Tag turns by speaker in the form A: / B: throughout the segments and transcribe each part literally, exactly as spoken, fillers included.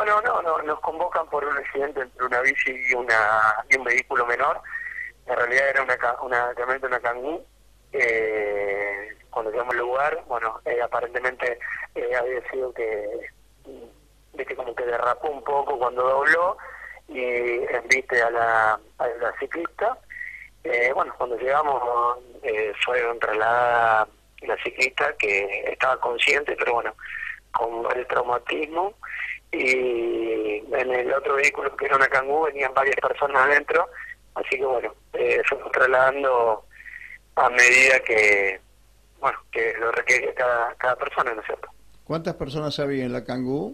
A: no, no, no, nos convocan por un accidente entre una bici y, una, y un vehículo menor. En realidad era una, ca- una camioneta, una Kangoo. Eh, cuando llegamos al lugar, bueno, eh, aparentemente eh, había sido que, viste, como que derrapó un poco cuando dobló y embiste a la, a la ciclista. Eh, bueno, cuando llegamos eh, fueron trasladada la ciclista, que estaba consciente, pero bueno, con el traumatismo, y en el otro vehículo, que era una Kangoo, venían varias personas adentro, así que bueno, eh, fuimos trasladando a medida que, bueno, que lo requiere cada, cada persona, ¿no es cierto?
B: ¿Cuántas personas había en la Kangoo?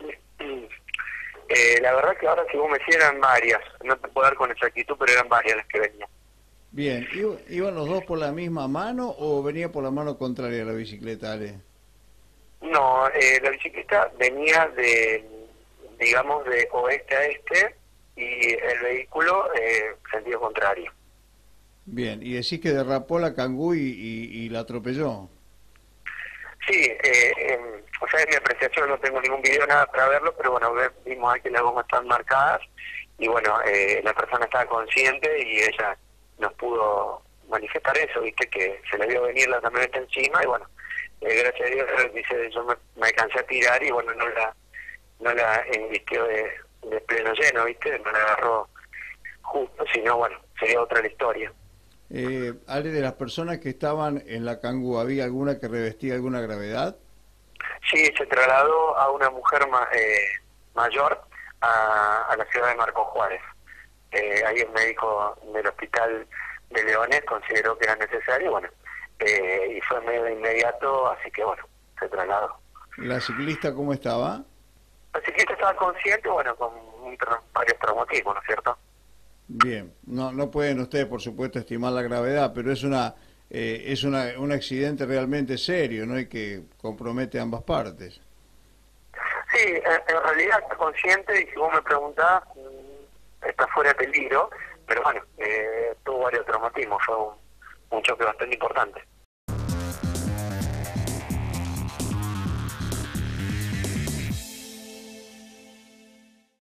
A: Eh, la verdad que ahora, si vos me decís, eran varias, no te puedo dar con exactitud, pero eran varias las que venían.
B: Bien, ¿iba- ¿iban los dos por la misma mano o venía por la mano contraria a la bicicleta, Ale?
A: No, eh, la bicicleta venía de, digamos, de oeste a este, y el vehículo eh, sentido contrario.
B: Bien, y decís que derrapó la Kangoo y, y, y la atropelló.
A: Sí, eh, eh, o sea, en mi apreciación no tengo ningún video, nada para verlo, pero bueno, ve- vimos aquí que las gomas están marcadas, y bueno, eh, la persona estaba consciente y ella nos pudo manifestar eso, viste, que se le vio venir la camioneta encima, y bueno, eh, gracias a Dios, dice, yo me, me alcancé a tirar y bueno, no la no la embistió de, de pleno lleno, viste, no la agarró justo, sino bueno, sería otra la historia.
B: Eh, Ale, de las personas que estaban en la Kangoo, ¿había alguna que revestía alguna gravedad?
A: Sí, se trasladó a una mujer ma, eh, mayor a, a la ciudad de Marcos Juárez. Eh, ahí el médico del hospital de Leones consideró que era necesario, bueno, eh, y fue medio de inmediato, así que bueno, se trasladó.
B: ¿La ciclista cómo estaba?
A: La ciclista estaba consciente, bueno, con un tra- varios traumatismos, ¿no es cierto?
B: Bien, no, no pueden ustedes, por supuesto, estimar la gravedad, pero es una eh, es una, un accidente realmente serio, ¿no? Y que compromete a ambas partes.
A: Sí, en, en realidad está consciente, y si vos me preguntás, mm, está fuera de peligro, pero bueno, eh, tuvo varios traumatismos, fue un, un choque bastante importante.